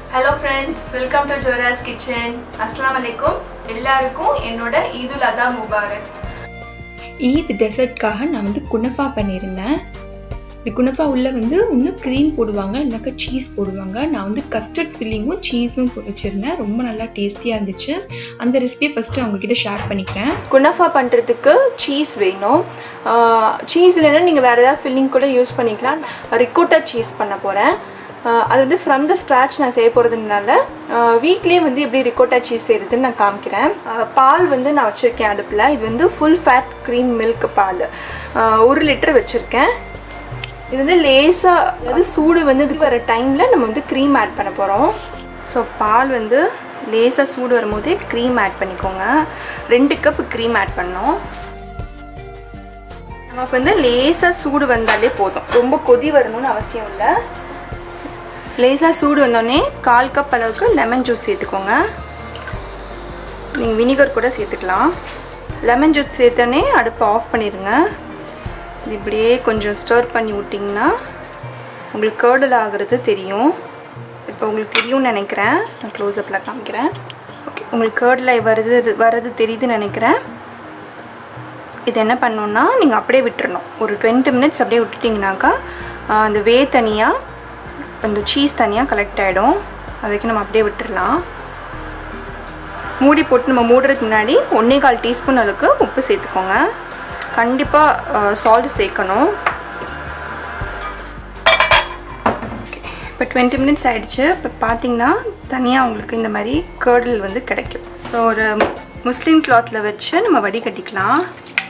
Hello friends, welcome to Jora's Kitchen. Assalamu alaikum. எல்லாருக்கும் என்னோட ஈதுல் அதா முபாரக். ஈத் டெசர்ட்காக நான் குனஃபா பண்ணியிருந்தேன். இந்த குனஃபா உள்ள இன்னும் க்ரீம் போடுவாங்க, இல்லைனாக்கா சீஸ் போடுவாங்க. நான் கஸ்டர்ட் ஃபில்லிங்கும் சீஸும் வச்சுருந்தேன். ரொம்ப நல்லா டேஸ்டியாக இருந்துச்சு. அந்த ரெசிபியை ஃபஸ்ட்டு அவங்கக்கிட்ட ஷேர் பண்ணிக்கிறேன். குனஃபா பண்ணுறதுக்கு சீஸ் வேணும். சீஸ் இல்லைன்னா நீங்கள் வேறு ஏதாவது ஃபில்லிங் கூட யூஸ் பண்ணிக்கலாம். ரிக்கோட்டா சீஸ் பண்ண போகிறேன். அது ஃப்ரம் த ஸ்க்ராட்ச் நான் செய்ய போகிறதுனால வீக்லேயே எப்படி ரிக்கோட்டா சீஸ் செய்கிறதுன்னு நான் காமிக்கிறேன். பால் நான் வச்சுருக்கேன் அடுப்பில். இது ஃபுல் ஃபேட் க்ரீம் மில்க் பால் 1 லிட்டர் வச்சுருக்கேன். இது லேசாக சூடு இது வர டைமில் நம்ம க்ரீம் ஆட் பண்ண போகிறோம். ஸோ பால் லேசாக சூடு வரும்போதே க்ரீம் ஆட் பண்ணிக்கோங்க. 2 கப் க்ரீம் ஆட் பண்ணோம். நமக்கு லேசாக சூடு வந்தாலே போதும், ரொம்ப கொதி வரணும்னு அவசியம் இல்லை. லேசாக சூடு வந்தோடனே 1/4 கப் அளவுக்கு லெமன் ஜூஸ் சேர்த்துக்கோங்க. நீங்கள் வினிகர் கூட சேர்த்துக்கலாம். லெமன் ஜூஸ் சேர்த்தோடனே அடுப்பை ஆஃப் பண்ணிடுங்க. இது இப்படியே கொஞ்சம் ஸ்டர் பண்ணி விட்டிங்கன்னா உங்களுக்கு கர்டல் ஆகிறது தெரியும். இப்போ உங்களுக்கு தெரியும்னு நினைக்கிறேன். நான் க்ளோஸ்அப்பில் காமிக்கிறேன். ஓகே, உங்களுக்கு கர்டல் வர்றது தெரியுதுன்னு நினைக்கிறேன். இது என்ன பண்ணணுன்னா நீங்கள் அப்படியே விட்டுறணும். ஒரு 20 மினிட்ஸ் அப்படியே விட்டுட்டிங்கனாக்கா அந்த தனியாக அந்த சீஸ் தனியாக கலெக்ட் ஆகிடும். அதுக்கு நம்ம அப்படியே விட்டுடலாம். மூடி போட்டு நம்ம மூடுறதுக்கு முன்னாடி 1/4 டீஸ்பூன் அளவுக்கு உப்பு சேர்த்துக்கோங்க. கண்டிப்பாக சால்ட் சேர்க்கணும். ஓகே, இப்போ 20 மினிட்ஸ் ஆகிடுச்சு. இப்போ பார்த்தீங்கன்னா தனியாக உங்களுக்கு இந்த மாதிரி கர்டல் கிடைக்கும். ஸோ ஒரு முஸ்லீம் கிளாத்தில் வச்சு நம்ம வடிகட்டிக்கலாம்.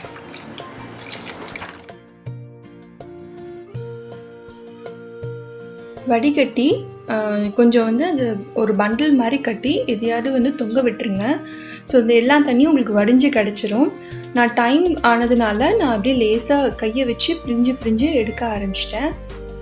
வடிகட்டி கொஞ்சம் அது ஒரு பண்டில் மாதிரி கட்டி எதையாவது தொங்க விட்டுருங்க. ஸோ இந்த எல்லா தண்ணியும் உங்களுக்கு வடிஞ்சு கிடச்சிரும். நான் டைம் ஆனதுனால நான் அப்படியே லேசாக கையை வச்சு பிரிஞ்சு எடுக்க ஆரம்பிச்சிட்டேன்.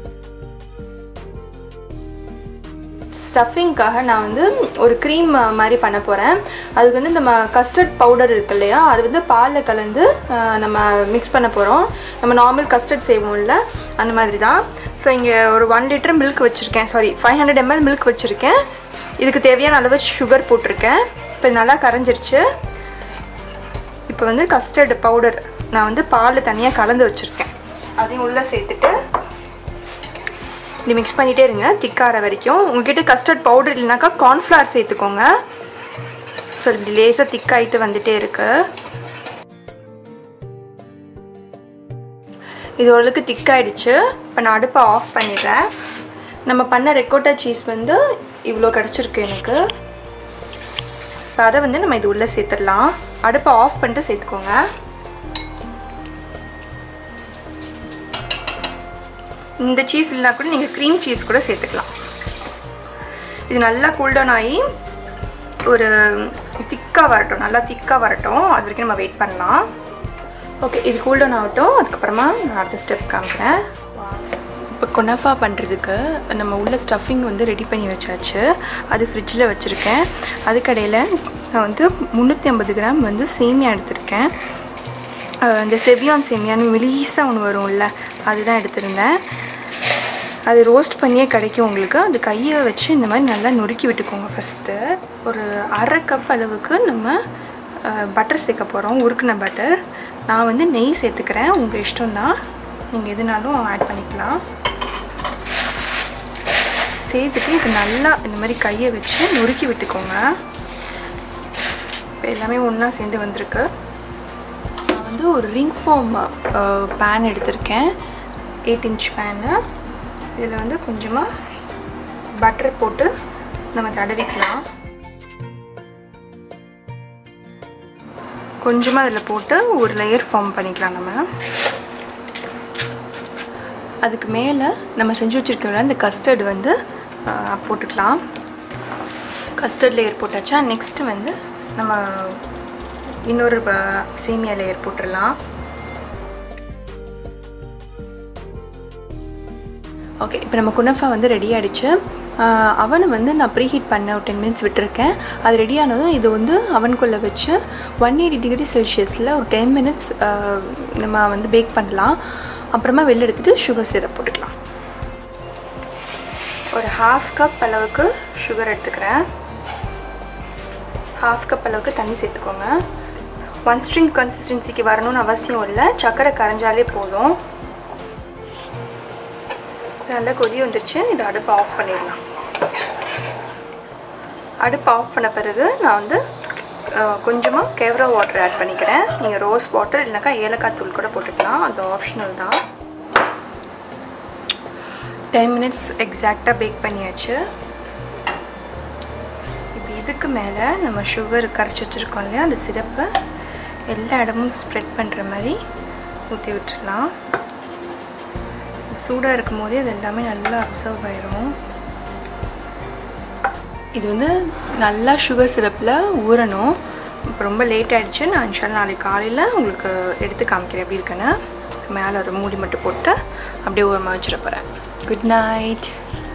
ஸ்டஃபிங்காக நான் ஒரு க்ரீம் மாதிரி பண்ண போகிறேன். அதுக்கு நம்ம கஸ்டர்ட் பவுடர் இருக்கு இல்லையா, அது பாலில் கலந்து நம்ம மிக்ஸ் பண்ண போகிறோம். நம்ம நார்மல் கஸ்டர்ட் செய்வோம்ல, அந்த மாதிரி தான். ஸோ இங்கே ஒரு 1 லிட்டர் மில்க் வச்சுருக்கேன். 500 ml மில்க் வச்சுருக்கேன். இதுக்கு தேவையான அளவு சுகர் போட்டிருக்கேன். இப்போ நல்லா கரைஞ்சிருச்சு. இப்போ கஸ்டர்ட் பவுடர் நான் பால் தனியாக கலந்து வச்சுருக்கேன். அதையும் உள்ளே சேர்த்துட்டு இப்படி மிக்ஸ் பண்ணிகிட்டே இருங்க திக்கார வரைக்கும். உங்கள்கிட்ட கஸ்டர்ட் பவுடர் இல்லைனாக்கா கார்ன்ஃப்ளவர் சேர்த்துக்கோங்க. ஸோ இப்படி லேசாக திக்காயிட்டு வந்துகிட்டே இருக்கு. இது ஓரளவுக்கு திக்காயிடுச்சு. இப்போ நான் அடுப்பை ஆஃப் பண்ணிடுறேன். நம்ம பண்ண ரிக்கோட்டா சீஸ் இவ்வளோ கிடச்சிருக்கு எனக்கு. இப்போ அதை நம்ம இது உள்ளே சேர்த்துடலாம். அடுப்பை ஆஃப் பண்ணிட்டு சேர்த்துக்கோங்க. இந்த சீஸ் இல்லைனா கூட நீங்கள் க்ரீம் சீஸ் கூட சேர்த்துக்கலாம். இது நல்லா கூல்டவுன் ஆகி ஒரு திக்காக வரட்டும், நல்லா திக்காக வரட்டும். அது வரைக்கும் நம்ம வெயிட் பண்ணலாம். ஓகே, இது கூல்டவுன் ஆகட்டும். அதுக்கப்புறமா நான் அடுத்த ஸ்டெப் காமிக்கிறேன். இப்போ குனஃபா பண்ணுறதுக்கு நம்ம உள்ள ஸ்டஃபிங் ரெடி பண்ணி வச்சாச்சு. அது ஃப்ரிட்ஜில் வச்சுருக்கேன். அதுக்கடையில் நான் 350 கிராம் சேமியா எடுத்திருக்கேன். இந்த செவியான் சேமியான்னு மெலிசாக ஒன்று வரும்ல, அதுதான் எடுத்திருந்தேன். அது ரோஸ்ட் பண்ணியே கிடைக்கும் உங்களுக்கு. அது கையை வச்சு இந்த மாதிரி நல்லா நொறுக்கி விட்டுக்கோங்க. ஃபஸ்ட்டு ஒரு 1/2 கப் அளவுக்கு நம்ம பட்டர் சேர்க்க போகிறோம், உருக்குன பட்டர். நான் நெய் சேர்த்துக்கிறேன். உங்கள் இஷ்டம்தான், நீங்கள் எதுனாலும் ஆட் பண்ணிக்கலாம். சேர்த்துட்டு இது நல்லா இந்த மாதிரி கையை வச்சு நொறுக்கி விட்டுக்கோங்க. இப்போ எல்லாமே ஒன்றா சேர்ந்து வந்திருக்கு. நான் ஒரு ரிங் ஃபார்ம் பேன் எடுத்திருக்கேன், 8 இன்ச் பேனு. இதில் கொஞ்சமாக பட்டர் போட்டு நம்ம தடவிக்கலாம். கொஞ்சமாக அதில் போட்டு ஒரு லேயர் ஃபார்ம் பண்ணிக்கலாம். நம்ம அதுக்கு மேலே நம்ம செஞ்சு வச்சுருக்கோம்ல இந்த கஸ்டர்டு போட்டுக்கலாம். கஸ்டர்ட் லேயர் போட்டாச்சா, நெக்ஸ்ட்டு நம்ம இன்னொரு சேமியா லேயர் போட்டுடலாம். ஓகே, இப்போ நம்ம குனஃபா ரெடி ஆகிடுச்சு. அவனை நான் ப்ரீஹீட் பண்ண ஒரு 10 மினிட்ஸ் விட்டுருக்கேன். அது ரெடியானதும் இது அவனுக்குள்ளே வச்சு 180 டிகிரி செல்சியஸில் ஒரு 10 மினிட்ஸ் நம்ம பேக் பண்ணலாம். அப்புறமா வெளில எடுத்துகிட்டு சுகர் சிரப் போட்டுக்கலாம். ஒரு 1/2 கப் அளவுக்கு சுகர் எடுத்துக்கிறேன். 1/2 கப் அளவுக்கு தண்ணி சேர்த்துக்கோங்க. 1 ஸ்ட்ரிங் கன்சிஸ்டன்சிக்கு வரணும்னு அவசியம் இல்லை, சர்க்கரை கரைஞ்சாலே போதும். நல்லா கொதி வந்துடுச்சு. இதை அடுப்பு ஆஃப் பண்ணிடலாம். அடுப்பு ஆஃப் பண்ண பிறகு நான் வந்து கொஞ்சமாக கேவ்ரா வாட்டர் ஆட் பண்ணிக்கிறேன். நீங்கள் ரோஸ் வாட்டர் இல்லைனாக்கா ஏலக்காய் தூள் கூட போட்டுக்கலாம், அது ஆப்ஷனல் தான். 10 மினிட்ஸ் எக்ஸாக்டாக பேக் பண்ணியாச்சு. இப்போ இதுக்கு மேலே நம்ம சுகர் கரைச்சி வச்சுருக்கோம் இல்லையா, அந்த சிரப்பை எல்லா இடமும் ஸ்ப்ரெட் பண்ணுற மாதிரி ஊற்றி விட்டுடலாம். சூடாக இருக்கும் போதே அது எல்லாமே நல்லா அப்சர்வ் ஆயிரும். இது வந்து நல்லா சுகர் சிரப்பில் ஊறணும். இப்போ ரொம்ப லேட் ஆகிடுச்சு. நான் இன்ஷால்லா நாளைக்கு காலையில் உங்களுக்கு எடுத்து காமிக்கிறேன் எப்படி இருக்குன்னு. மேலே ஒரு மூடி மட்டும் போட்டு அப்படியே ஊறமாக வச்சிட போகிறேன். Good night.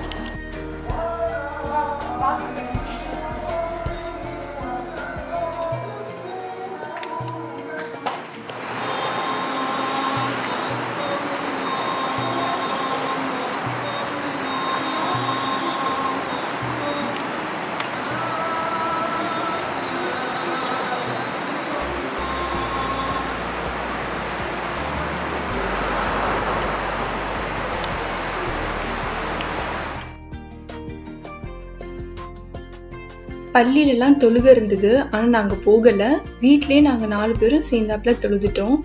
பள்ளியிலலாம் தொழுகை இருந்தது, ஆனால் நாங்கள் போகலை. வீட்டிலே நாங்கள் 4 பேரும் சேர்ந்தாப்புல தொழுதுட்டோம்.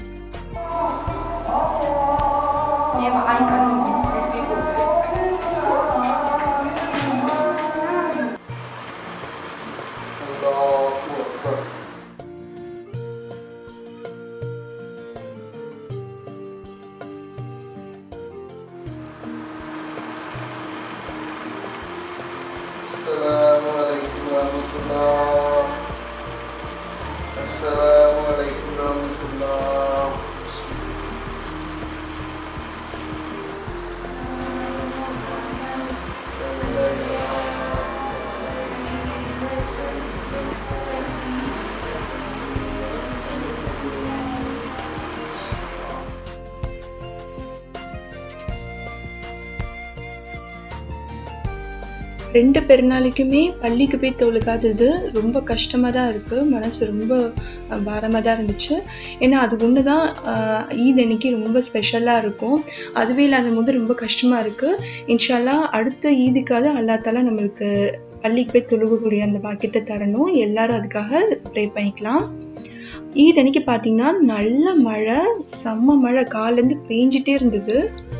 ரெண்டு பெருநாளைக்குமே பள்ளிக்கு போய் தொழுகாதது ரொம்ப கஷ்டமாக தான் இருக்குது. மனசு ரொம்ப பாரமாக தான் இருந்துச்சு. ஏன்னா அது ஒன்று தான் ஈத் அன்னைக்கு ரொம்ப ஸ்பெஷலாக இருக்கும். அதுவே இல்லாத போது ரொம்ப கஷ்டமாக இருக்குது. இன்ஷால்லா அடுத்த ஈதுக்காக அல்லாஹ் தஆலா நம்மளுக்கு பள்ளிக்கு போய் தொழுகக்கூடிய அந்த பாக்கியத்தை தரணும். எல்லாரும் அதுக்காக ப்ரே பண்ணிக்கலாம். ஈத் அன்னைக்கு பார்த்தீங்கன்னா நல்ல மழை, செம்ம மழை, காலேருந்து பேஞ்சிட்டே இருந்தது.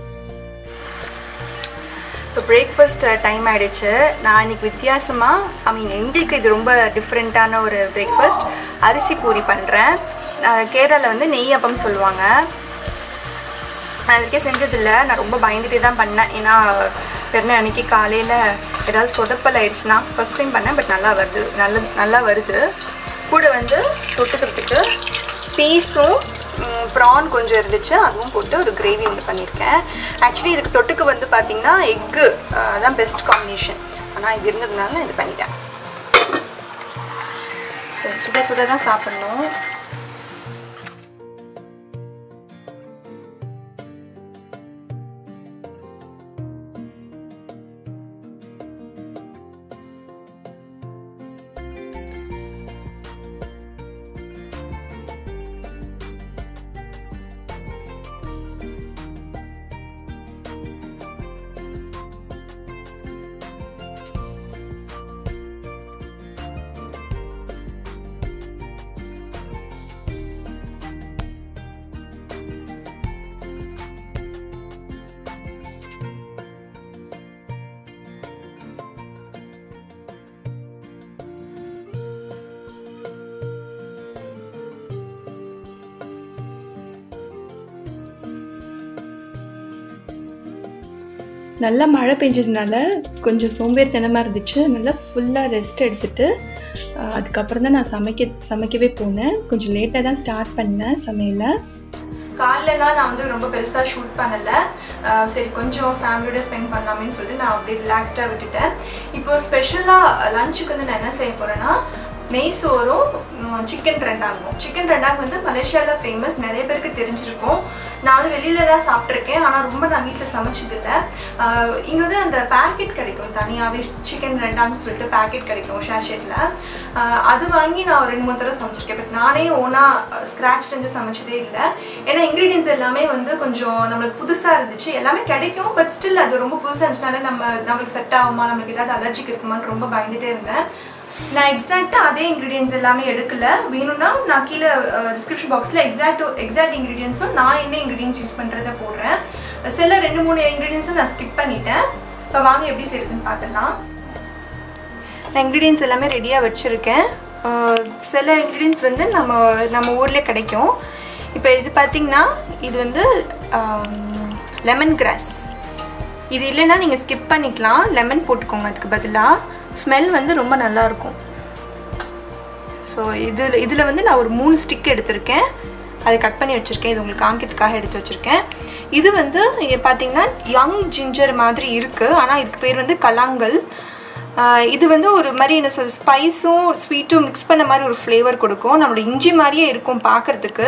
இப்போ பிரேக்ஃபாஸ்ட் டைம் ஆகிடுச்சு. நான் இன்றைக்கி வித்தியாசமாக எங்களுக்கு இது ரொம்ப டிஃப்ரெண்ட்டான ஒரு பிரேக்ஃபாஸ்ட். அரிசி பூரி பண்ணுறேன். கேரளாவில் வந்து நெய் அப்பம் சொல்லுவாங்க. நான் இதுக்கே செஞ்சதில்லை. நான் ரொம்ப பயந்துகிட்டே தான் பண்ணேன். ஏன்னா பெருநாள் அன்றைக்கி காலையில் ஏதாவது சொதப்பல் ஆயிடுச்சுன்னா ஃபஸ்ட் டைம் பண்ணேன். பட் நல்லா வருது. கூட வந்து தொட்டுக்கிறதுக்கு பீஸும் ப்ரான் கொஞ்சம் இருந்துச்சு, அதுவும் போட்டு ஒரு கிரேவி ஒன்று பண்ணியிருக்கேன். ஆக்சுவலி இதுக்கு தொட்டுக்கு வந்து பார்த்திங்கன்னா எக்கு அதான் பெஸ்ட் காம்பினேஷன். ஆனால் இது இருந்ததுனால நான் இது பண்ணிட்டேன். சுட சுட தான் சாப்பிட்ணும். நல்லா மழை பெஞ்சதுனால கொஞ்சம் சோம்பேறித்தனமாக இருந்துச்சு. நல்லா ஃபுல்லாக ரெஸ்ட் எடுத்துட்டு அதுக்கப்புறம் தான் நான் சமைக்கவே போனேன். கொஞ்சம் லேட்டாக தான் ஸ்டார்ட் பண்ணேன் சமையலை. காலைலலாம் நான் வந்து ரொம்ப பெருசாக ஷூட் பண்ணலை. சரி கொஞ்சம் ஃபேமிலியோட ஸ்பெண்ட் பண்ணலாமேன்னு சொல்லிட்டு நான் அப்படியே ரிலாக்ஸ்டாக விட்டுட்டேன். இப்போது ஸ்பெஷலாக லஞ்சுக்கு வந்து நான் என்ன செய்ய போகிறேன்னா நெய் சோறும் சிக்கன் ரெண்டாங்கும். சிக்கன் ரெண்டாங் வந்து மலேசியாவில் ஃபேமஸ், நிறைய பேருக்கு தெரிஞ்சிருக்கும். நான் வந்து வெளியில தான் சாப்பிட்ருக்கேன், ஆனால் ரொம்ப நான் வீட்டில் சமைச்சதில்லை. இங்கே வந்து அந்த பேக்கெட் கிடைக்கும், தனியாகவே சிக்கன் ரெண்டாங்னு சொல்லிட்டு பேக்கெட் கிடைக்கும் ஷேஷேட்டில். அது வாங்கி நான் ஒரு 2-3 தடவை சமைச்சிருக்கேன். பட் நானே ஓனாக ஸ்க்ராட்ச்லேருந்து சமைச்சதே இல்லை. ஏன்னா இன்க்ரீடியன்ஸ் எல்லாமே வந்து கொஞ்சம் நம்மளுக்கு புதுசாக இருந்துச்சு. எல்லாமே கிடைக்கும், பட் ஸ்டில் அது ரொம்ப புதுசாக இருந்துச்சுனால நம்மளுக்கு செட் ஆகுமா, நம்மளுக்கு ஏதாவது அலர்ஜிக்கு இருக்குமான்னு ரொம்ப பயந்துகிட்டே இருந்தேன். நான் எக்ஸாக்டாக அதே இன்க்ரீடியன்ஸ் எல்லாமே எடுக்கல. வேணும்னா நான் கீழே டிஸ்கிரிப்ஷன் பாக்ஸில் எக்ஸாக்ட் இன்க்ரீடியன்ஸும் நான் என்ன இன்க்ரீடியன்ஸ் யூஸ் பண்ணுறதை போடுறேன். சில 2-3 இன்க்ரீடியன்ஸும் நான் ஸ்கிப் பண்ணிட்டேன். இப்போ வாங்க எப்படி செய்யுதுன்னு பார்த்துடலாம். நான் இன்க்ரீடியன்ஸ் எல்லாமே ரெடியாக வச்சுருக்கேன். சில இன்க்ரீடியன்ஸ் வந்து நம்ம ஊரில் கிடைக்கும். இப்போ இது பார்த்திங்கன்னா இது வந்து லெமன் கிராஸ். இது இல்லைன்னா நீங்கள் ஸ்கிப் பண்ணிக்கலாம், லெமன் போட்டுக்கோங்க அதுக்கு பதிலாக. ஸ்மெல் வந்து ரொம்ப நல்லாயிருக்கும். ஸோ இதில் வந்து நான் ஒரு 3 ஸ்டிக் எடுத்திருக்கேன், அதை கட் பண்ணி வச்சுருக்கேன். இது உங்களுக்கு காமிக்கிறதுக்காக எடுத்து வச்சுருக்கேன். இது வந்து பார்த்திங்கன்னா யங் ஜிஞ்சர் மாதிரி இருக்குது, ஆனால் இதுக்கு பேர் வந்து கலாங்கல். இது வந்து ஒரு மாதிரி என்ன சொல் ஸ்பைஸும் ஸ்வீட்டும் மிக்ஸ் பண்ண மாதிரி ஒரு ஃப்ளேவர் கொடுக்கும். நம்மளோட இஞ்சி மாதிரியே இருக்கும் பார்க்குறதுக்கு.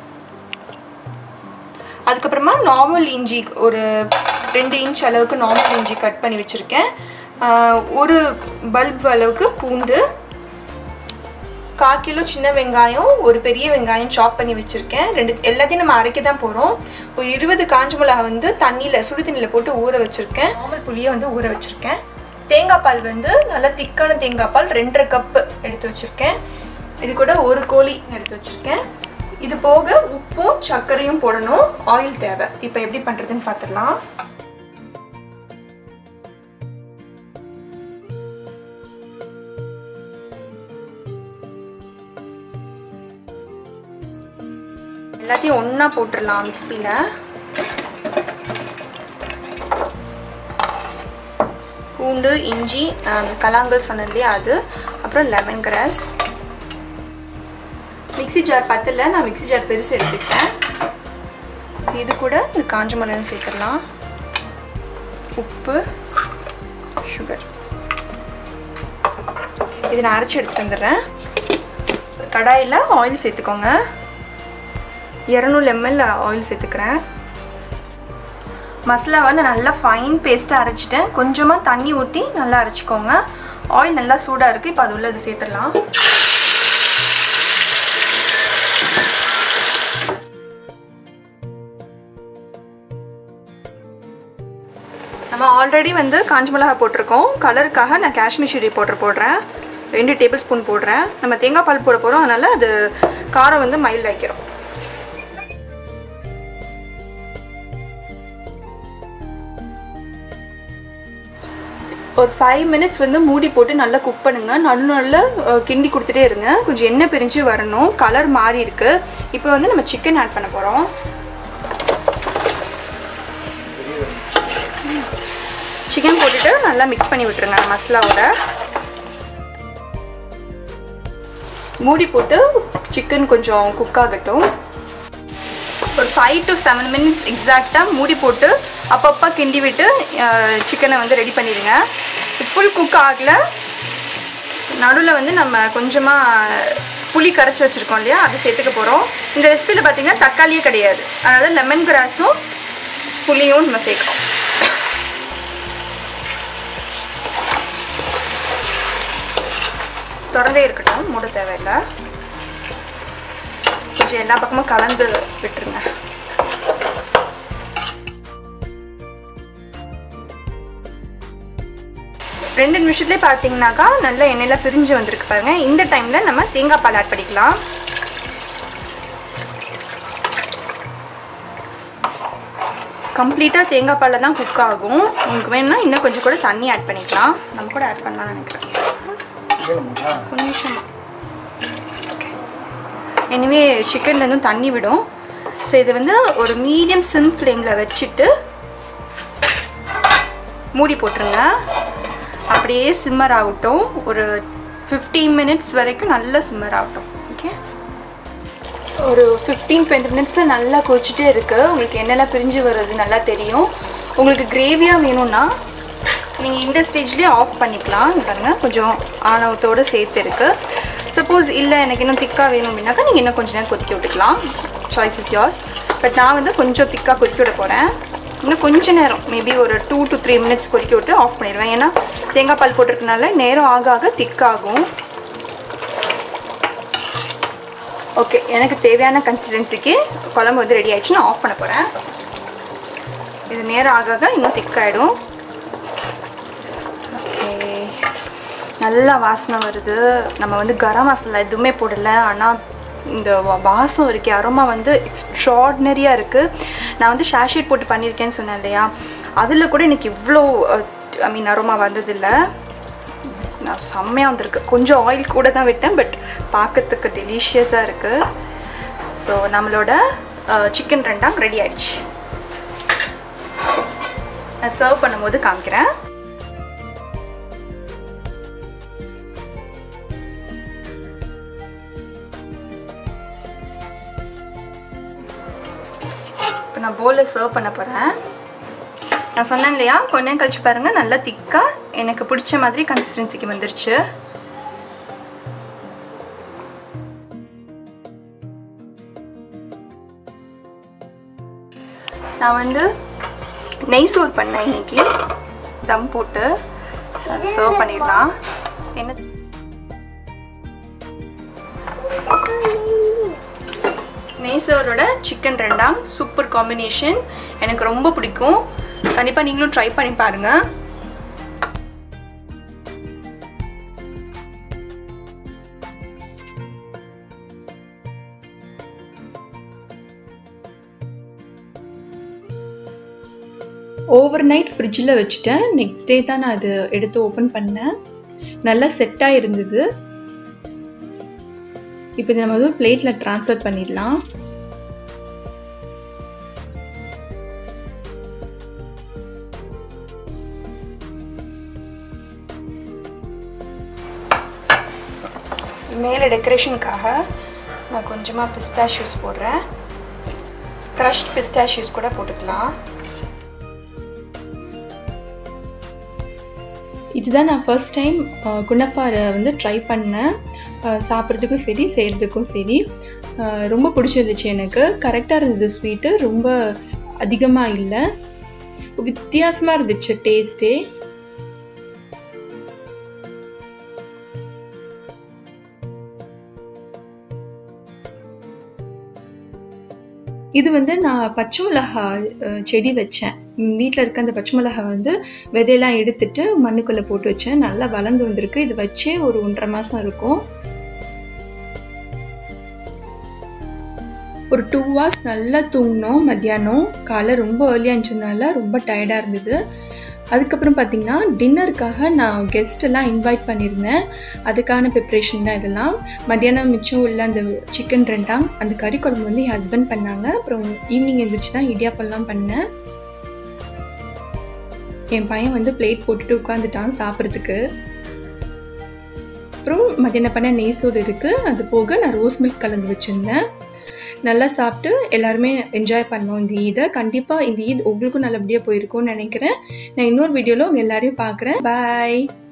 அதுக்கப்புறமா நார்மல் இஞ்சி ஒரு 2 இன்ச் அளவுக்கு நார்மல் இஞ்சி கட் பண்ணி வச்சுருக்கேன். ஒரு பல்ப் அளவுக்கு பூண்டு, 1/4 கிலோ சின்ன வெங்காயம், ஒரு பெரிய வெங்காயம் சாப் பண்ணி வச்சுருக்கேன். எல்லாத்தையும் நம்ம அரைக்க தான் போகிறோம். ஒரு 20 காஞ்ச மிளகா வந்து சுடு தண்ணியில் போட்டு ஊற வச்சுருக்கேன். நார்மல் புளியை வந்து ஊற வச்சுருக்கேன். தேங்காய் பால் வந்து நல்லா திக்கான தேங்காய் பால் 2.5 கப்பு எடுத்து வச்சுருக்கேன். இது கூட ஒரு கோழி எடுத்து வச்சுருக்கேன். இது போக உப்பும் சர்க்கரையும் போடணும். ஆயில் தேவை. இப்போ எப்படி பண்ணுறதுன்னு பார்த்துடலாம். எல்லாத்தையும் ஒன்றா போட்டுடலாம் மிக்ஸியில். பூண்டு, இஞ்சி, கலாங்கல் சொன்னேன் இல்லையா அது, அப்புறம் லெமன் கிராஸ். மிக்ஸி ஜார் பத்தல, நான் மிக்ஸி ஜார் பெருசு எடுத்துக்கிட்டேன். இது கூட இந்த காஞ்ச மிளகாயும் சேர்த்துடலாம். உப்பு, சுகர். இது நான் அரைச்சி எடுத்துகிட்டு வந்துடுறேன். கடாயில் ஆயில் சேர்த்துக்கோங்க. 200 ml ஆயில் சேர்த்துக்கிறேன். மசாலாவை நான் நல்லா ஃபைன் பேஸ்ட்டாக அரைச்சிட்டேன். கொஞ்சமாக தண்ணி ஊற்றி நல்லா அரைச்சிக்கோங்க. ஆயில் நல்லா சூடாக இருக்குது. இப்போ அது உள்ள இது சேர்த்துடலாம். நம்ம ஆல்ரெடி வந்து காஞ்ச மிளகா போட்டிருக்கோம். கலருக்காக நான் காஷ்மீர் சில்லி போடுறேன். 2 டேபிள் ஸ்பூன் போடுறேன். நம்ம தேங்காய் பால் போட போகிறோம், அதனால் அது காரம் வந்து மைல்ட் ஆகிக்கிறோம். ஒரு 5 minutes வந்து மூடி போட்டு நல்லா குக் பண்ணுங்க. நல்ல கிண்டி கொடுத்துட்டே இருங்க. கொஞ்சம் எண்ணெய் பிரிஞ்சு வரணும். கலர் மாறி இருக்கு. இப்போ வந்து நம்ம சிக்கன் ஆட் பண்ண போகிறோம். சிக்கன் போட்டுட்டு நல்லா மிக்ஸ் பண்ணி விட்டுருங்க மசாலாவோட. மூடி போட்டு சிக்கன் கொஞ்சம் குக் ஆகட்டும். ஒரு 5 to 7 minutes எக்ஸாக்டாக மூடி போட்டு அப்பப்போ கிண்டி விட்டு சிக்கனை வந்து ரெடி பண்ணிடுங்க. ஃபுல் குக் ஆகலை. நடுவில் வந்து நம்ம கொஞ்சமாக புளி கரைச்சி வச்சுருக்கோம் இல்லையா, அது சேர்த்துக்க போகிறோம். இந்த ரெசிபியில் பார்த்திங்கன்னா தக்காளியே கிடையாது, அதனால் லெமன் கிராஸும் புளியும் நம்ம சேர்க்குறோம். திறந்தே இருக்கட்டும், மூட தேவையில்லை. கொஞ்சம் எல்லா பக்கமும் கலந்து விட்டுருங்க. ரெண்டு நிமிஷத்துலேயே பார்த்தீங்கன்னாக்கா நல்லா எண்ணெயில் பிரிஞ்சு வந்திருக்கு பாருங்க. இந்த டைமில் நம்ம தேங்காய் பால் ஆட் பண்ணிக்கலாம். கம்ப்ளீட்டாக தேங்காய் பாலில் தான் குக் ஆகும். உங்களுக்கு வேணும்னா இன்னும் கொஞ்சம் கூட தண்ணி ஆட் பண்ணிக்கலாம். நம்ம கூட ஆட் பண்ணலாம்னு நினைக்கிறேன். கொஞ்சம் ஓகே. எனிவே சிக்கன்லேருந்தும் தண்ணி விடும். ஸோ இது வந்து ஒரு மீடியம் சிம் ஃப்ளேமில் வச்சுட்டு மூடி போட்டுருங்க. அப்படியே சிம்மர் ஆகட்டும். ஒரு 15 minutes வரைக்கும் நல்லா சிம்மர் ஆகட்டும். ஓகே, ஒரு 15-20 minutஸில் நல்லா கொதிச்சுட்டே இருக்குது. உங்களுக்கு எண்ணெய்லாம் பிரிஞ்சு வர்றது நல்லா தெரியும். உங்களுக்கு கிரேவியாக வேணும்னா நீங்கள் இந்த ஸ்டேஜ்லேயே ஆஃப் பண்ணிக்கலாம். பாருங்கள், கொஞ்சம் ஆணவத்தோடு சேர்த்து இருக்குது. சப்போஸ் இல்லை எனக்கு இன்னும் திக்காக வேணும் அப்படின்னாக்கா நீங்கள் இன்னும் கொஞ்சம் நேரம் கொதிக்க விட்டுக்கலாம். Choice is yours. பட் நான் வந்து கொஞ்சம் திக்காக கொதிக்க விட போகிறேன். இன்னும் கொஞ்சம் நேரம் மேபி ஒரு 2 to 3 minutes கொதிக்க விட்டு ஆஃப் பண்ணிடுவேன். ஏன்னா தேங்காய் பால் போட்டிருக்கனால நேரம் ஆக ஆக திக்காகும். ஓகே, எனக்கு தேவையான கன்சிஸ்டன்சிக்கு குழம்பு வந்து ரெடி ஆகிடுச்சு. நான் ஆஃப் பண்ண போகிறேன். இது நேரம் ஆக ஆக இன்னும் திக்காயிடும். ஓகே, நல்லா வாசனை வருது. நம்ம வந்து கரம் மசாலா எதுவுமே போடலை, ஆனால் இந்த வாசம் இருக்கே, அரோமா வந்து எக்ஸ்ட்ராடினரியாக இருக்குது. நான் வந்து ஷாஷேட் போட்டு பண்ணியிருக்கேன்னு சொன்னேன் இல்லையா, அதில் கூட எனக்கு இவ்வளோ அரோமா வந்ததில்லை. நான் செம்மையாக வந்திருக்கு. கொஞ்சம் ஆயில் கூட தான் விட்டேன், பட் பார்க்கறதுக்கு டெலிஷியஸாக இருக்குது. ஸோ நம்மளோட சிக்கன் ரெண்டாங் ரெடி ஆயிடுச்சு. நான் சர்வ் பண்ணும்போது காமிக்கிறேன். இப்போ நான் பவுலில் சர்வ் பண்ண போகிறேன். நான் சொன்னேன் இல்லையா, கொஞ்ச நேரம் கழிச்சு பாருங்கள், நல்லா திக்காக எனக்கு பிடிச்ச மாதிரி கன்சிஸ்டன்சிக்கு வந்துருச்சு. நான் வந்து நெய் சோறு பண்ணேன் இன்னைக்கு, தம் போட்டு. அதை சர்வ் பண்ணிடலாம். என்ன நெய்சோரோட சிக்கன் ரெண்டாங் சூப்பர் காம்பினேஷன், எனக்கு ரொம்ப பிடிக்கும். கண்டிப்பாக நீங்களும் ட்ரை பண்ணி பாருங்கள். ஓவர் நைட் ஃப்ரிட்ஜில் வச்சுட்டேன். நெக்ஸ்ட் டே தான் நான் அது எடுத்து ஓப்பன் பண்ணேன். நல்லா செட்டாக இருந்தது. இப்போ நம்ம வந்து ஒரு பிளேட்டில் ட்ரான்ஸ்ஃபர் பண்ணிடலாம். மேலே டெக்கரேஷனுக்காக நான் கொஞ்சமாக பிஸ்தாஷியூஸ் போடுறேன். க்ரஷ்ட் பிஸ்தாஷியூஸ் கூட போட்டுக்கலாம். இதுதான் நான் ஃபர்ஸ்ட் டைம் குனஃபாரை வந்து ட்ரை பண்ணேன். சாப்பிட்றதுக்கும் சரி, செய்கிறதுக்கும் சரி ரொம்ப பிடிச்சிருந்துச்சு எனக்கு. கரெக்டாக இருந்தது. ஸ்வீட்டு ரொம்ப அதிகமாக இல்லை, வித்தியாசமாக இருந்துச்சு டேஸ்ட்டே. இது வந்து நான் பச்சை மிளகா செடி வச்சேன். வீட்டில் இருக்க அந்த பச்சை மிளகா வந்து விதையெல்லாம் எடுத்துட்டு மண்ணுக்குள்ளே போட்டு வச்சேன். நல்லா வளர்ந்து வந்திருக்கு. இது வச்சே ஒரு 1.5 மாதம் இருக்கும். ஒரு 2 hours நல்லா தூங்கினோம். மத்தியானம் காலை ரொம்ப ஏர்லியாக இருந்துச்சதுனால ரொம்ப டயர்டாக இருந்தது. அதுக்கப்புறம் பார்த்தீங்கன்னா டின்னருக்காக நான் கெஸ்ட்டெல்லாம் இன்வைட் பண்ணியிருந்தேன். அதுக்கான ப்ரிப்ரேஷன் தான் இதெல்லாம். மத்தியானம் மிச்சம் உள்ள அந்த சிக்கன் ரெண்டாங், அந்த கறி குழம்பு வந்து என் ஹஸ்பண்ட் பண்ணாங்க. அப்புறம் ஈவினிங் எழுந்திரிச்சு தான் இடியாப்பெல்லாம் பண்ணேன். என் பையன் வந்து பிளேட் போட்டுட்டு உட்காந்துட்டான் சாப்பிட்றதுக்கு. அப்புறம் மத்தியானம் பண்ண நெய் சோறு இருக்குது. அது போக நான் ரோஸ் மில்க் கலந்து வச்சுருந்தேன். நல்லா சாப்பிட்டு எல்லாருமே என்ஜாய் பண்ணோம் இந்த ஈதை. கண்டிப்பாக இந்த ஈத் உங்களுக்கும் நல்லபடியாக போயிருக்கும்னு நினைக்கிறேன். நான் இன்னொரு வீடியோவில் உங்கள் எல்லாரையும் பார்க்குறேன். பாய்.